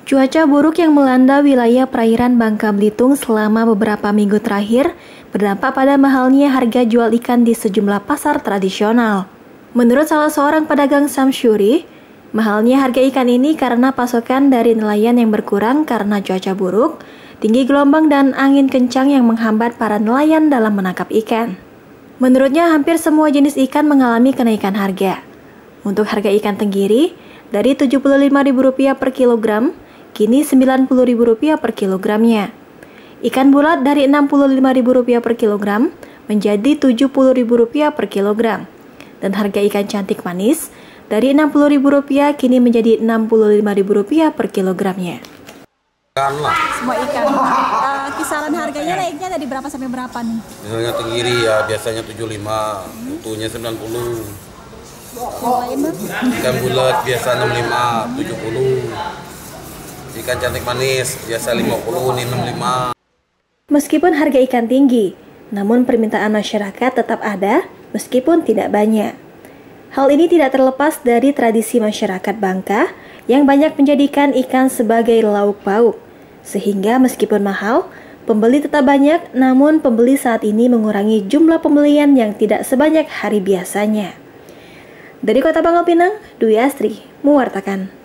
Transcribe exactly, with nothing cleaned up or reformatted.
Cuaca buruk yang melanda wilayah perairan Bangka Belitung selama beberapa minggu terakhir berdampak pada mahalnya harga jual ikan di sejumlah pasar tradisional. Menurut salah seorang pedagang Samsyuri, mahalnya harga ikan ini karena pasokan dari nelayan yang berkurang karena cuaca buruk, tinggi gelombang dan angin kencang yang menghambat para nelayan dalam menangkap ikan. Menurutnya hampir semua jenis ikan mengalami kenaikan harga. Untuk harga ikan tenggiri, dari tujuh puluh lima ribu rupiah per kilogram, kini sembilan puluh ribu rupiah per kilogramnya. Ikan bulat dari enam puluh lima ribu rupiah per kilogram menjadi tujuh puluh ribu rupiah per kilogram. Dan harga ikan cantik manis dari enam puluh ribu rupiah kini menjadi enam puluh lima ribu rupiah per kilogramnya. Semua ikan. Uh, kisaran harganya naiknya dari berapa sampai berapa nih? Misalnya tenggiri ya biasanya tujuh puluh lima, utuhnya sembilan puluh. Yang lain, Bang? Ikan bulat biasa enam puluh lima, tujuh puluh. Ikan cantik manis biasa lima puluh, ini enam puluh lima. Meskipun harga ikan tinggi, namun permintaan masyarakat tetap ada meskipun tidak banyak. Hal ini tidak terlepas dari tradisi masyarakat Bangka yang banyak menjadikan ikan sebagai lauk pauk. Sehingga meskipun mahal, pembeli tetap banyak, namun pembeli saat ini mengurangi jumlah pembelian yang tidak sebanyak hari biasanya. Dari Kota Pangkal Pinang, Dwi Astri mewartakan.